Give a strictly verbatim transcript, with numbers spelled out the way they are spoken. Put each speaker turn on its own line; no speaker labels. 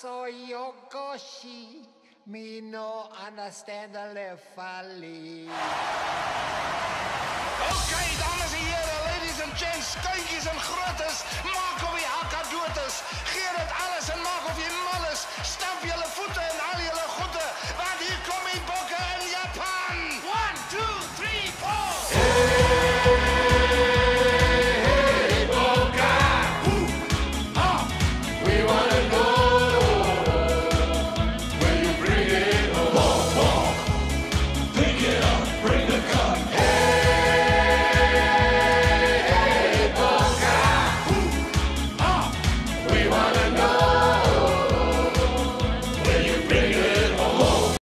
saw Yokoshi, me no understand the lefali.
Okay, dames en heren, ladies and gents, kuikens en grottes, maken we